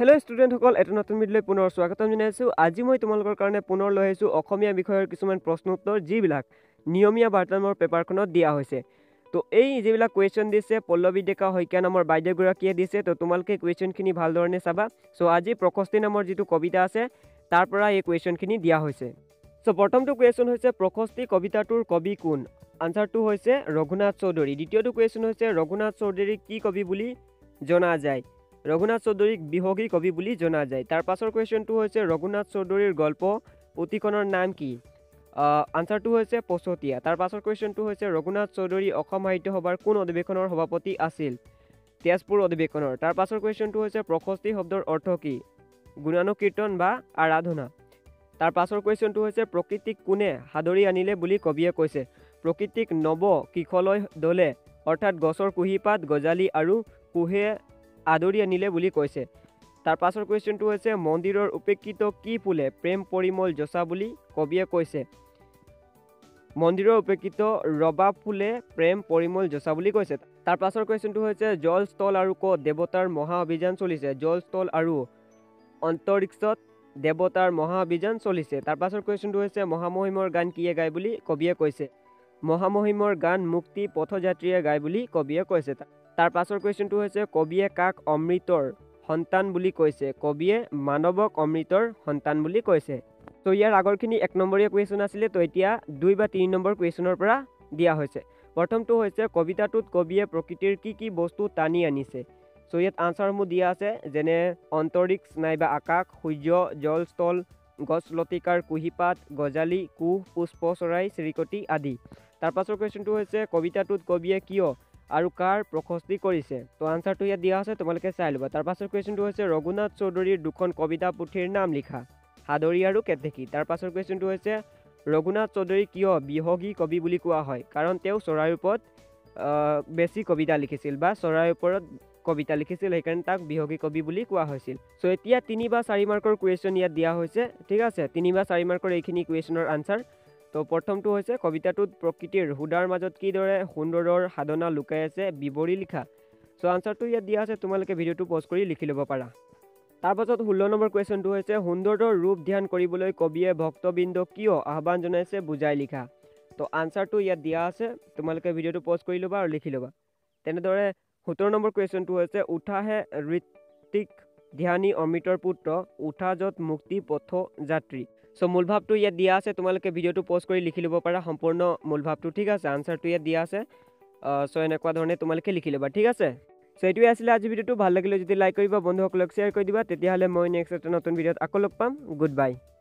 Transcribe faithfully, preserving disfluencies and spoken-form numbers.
Hello' ষ্টুডেণ্টসকল, এটা নতুন ভিডিঅ'লৈ পুনৰ স্বাগতম জনাইছোঁ। আজি মই তোমালোকৰ কাৰণে পুনৰ লৈ আহিছোঁ অসমীয়া বিষয়ৰ কিছুমান প্ৰশ্ন উত্তৰ, যিবিলাক নিয়মীয়া বাৰ্তালাপৰ পেপাৰখনত দিয়া হৈছে। তো এই যিবিলাক কুৱেশ্যন দিছে পল্লৱী ডেকা শইকীয়া নামৰ বাইদেউগৰাকীয়ে দিছে। তো তোমালোকে কুৱেশ্যনখিনি ভালধৰণে চাবা। চ' আজি প্ৰশস্তি নামৰ যিটো কবিতা আছে তাৰ পৰা এই কুৱেশ্যনখিনি দিয়া হৈছে। চ' প্ৰথমটো কুৱেশ্যন হৈছে প্ৰশস্তি কবিতাটোৰ কবি কোন? আনচাৰটো হৈছে ৰঘুনাথ চৌধুৰী। দ্বিতীয়টো কুৱেশ্যন হৈছে ৰঘুনাথ চৌধুৰীক কি কবি বুলি জনা যায়? ৰঘুনাথ চৌধুৰীক বিহগী কবি বুলি জনা যায়। তাৰ পাছৰ কুৱেশ্যনটো হৈছে ৰঘুনাথ চৌধুৰীৰ গল্প পুথিখনৰ নাম কি? আনচাৰটো হৈছে পচতীয়া। তাৰ পাছৰ কুৱেশ্যনটো হৈছে ৰঘুনাথ চৌধুৰী অসম সাহিত্য সভাৰ কোন অধিৱেশনৰ সভাপতি আছিল? তেজপুৰ অধিৱেশনৰ। তাৰ পাছৰ কুৱেশ্যনটো হৈছে প্ৰশস্তি শব্দৰ অৰ্থ কি? গুণানুকীৰ্তন বা আৰাধনা। তাৰ পাছৰ কুৱেশ্যনটো হৈছে প্ৰকৃতিক কোনে সাদৰি আনিলে বুলি কবিয়ে কৈছে? প্ৰকৃতিক নৱ কিশলয় দলে, অৰ্থাৎ গছৰ কুঁহিপাত, গজালি আৰু কুহে আদৰি আনিলে বুলি কৈছে। তাৰ পাছৰ কুৱেশ্যনটো হৈছে মন্দিৰৰ উপেক্ষিত কি ফুলে প্ৰেম পৰিমল যচা বুলি কবিয়ে কৈছে? মন্দিৰৰ উপেক্ষিত ৰবাব ফুলে প্ৰেম পৰিমল যচা বুলি কৈছে। তাৰ পাছৰ কুৱেশ্যনটো হৈছে জল স্থল আৰু ক'ত দেৱতাৰ মহা অভিযান চলিছে? জল স্থল আৰু অন্তৰিক্ষত দেৱতাৰ মহা অভিযান চলিছে। তাৰ পাছৰ কুৱেশ্যনটো হৈছে মহামহিমৰ গান কিয়ে গায় বুলি কবিয়ে কৈছে? মহামহিমৰ গান মুক্তি পথযাত্ৰীয়ে গায় বুলি কবিয়ে কৈছে। তাৰ পাছৰ কুৱেশ্যনটো হৈছে কবিয়ে কাক অমৃতৰ সন্তান বুলি কৈছে? কবিয়ে মানৱক অমৃতৰ সন্তান বুলি কৈছে। তো ইয়াৰ আগৰখিনি এক নম্বৰীয়া কুৱেশ্যন আছিলে। তো এতিয়া দুই বা তিনি নম্বৰ কুৱেশ্যনৰ পৰা দিয়া হৈছে। প্ৰথমটো হৈছে কবিতাটোত কবিয়ে প্ৰকৃতিৰ কি কি বস্তু টানি আনিছে? চ' ইয়াত আনচাৰসমূহ দিয়া আছে, যেনে অন্তৰিক্ষ নাইবা আকাশ, সূৰ্য, জল স্থল, গছ লতিকাৰ কুঁহিপাত, গজালি, কুহ, পুষ্প চৰাই চিৰিকটি আদি। তাৰ পাছৰ কুৱেশ্যনটো হৈছে কবিতাটোত কবিয়ে কিয় আৰু কাৰ প্ৰশস্তি কৰিছে? তো আনচাৰটো ইয়াত দিয়া আছে, তোমালোকে চাই ল'বা। তাৰ পাছৰ কুৱেশ্যনটো হৈছে ৰঘুনাথ চৌধুৰীৰ দুখন কবিতা পুথিৰ নাম লিখা। সাদৰী আৰু কেতেকী। তাৰ পাছৰ কুৱেশ্যনটো হৈছে ৰঘুনাথ চৌধুৰী কিয় বিহগী কবি বুলি কোৱা হয়? কাৰণ তেওঁ চৰাইৰ ওপৰত বেছি কবিতা লিখিছিল বা চৰাইৰ ওপৰত কবিতা লিখিছিল, সেইকাৰণে তাক বিহগী কবি বুলি কোৱা হৈছিল। চ' এতিয়া তিনি বা চাৰি মাৰ্কৰ কুৱেশ্যন ইয়াত দিয়া হৈছে, ঠিক আছে। তিনি বা চাৰি মাৰ্কৰ এইখিনি কুৱেশ্যনৰ আনচাৰ। তো প্ৰথমটো হৈছে কবিতাটোত প্ৰকৃতিৰ সুদাৰ মাজত কিদৰে সুন্দৰৰ সাধনা লুকাই আছে বিৱৰি লিখা। চ' আনচাৰটো ইয়াত দিয়া আছে, তোমালোকে ভিডিঅ'টো পজ কৰি লিখি ল'ব পাৰা। তাৰ পাছত ষোল্ল নম্বৰ কুৱেশ্যনটো হৈছে সুন্দৰৰ ৰূপ ধ্যান কৰিবলৈ কবিয়ে ভক্তবৃন্দক কিয় আহ্বান জনাইছে বুজাই লিখা। তো আনচাৰটো ইয়াত দিয়া আছে, তোমালোকে ভিডিঅ'টো পজ কৰি ল'বা আৰু লিখি ল'বা। তেনেদৰে সোতৰ নম্বৰ কুৱেশ্যনটো হৈছে উঠাহে ঋত্বিক ধ্যানী অমৃতৰ পুত্ৰ, উঠা য'ত মুক্তি পথ যাত্ৰী। চ' মূল ভাৱটো ইয়াত দিয়া আছে, তোমালোকে ভিডিঅ'টো পজ কৰি লিখি ল'ব পাৰা সম্পূৰ্ণ মূল ভাৱটো, ঠিক আছে। আনচাৰটো ইয়াত দিয়া আছে। চ' এনেকুৱা ধৰণে তোমালোকে লিখি ল'বা, ঠিক আছে। চ' এইটোৱে আছিলে আজি ভিডিঅ'টো। ভাল লাগিলে যদি লাইক কৰিবা, বন্ধুসকলক শ্বেয়াৰ কৰি দিবা। তেতিয়াহ'লে মই নেক্সট এটা নতুন ভিডিঅ'ত আকৌ লগ পাম। গুড বাই।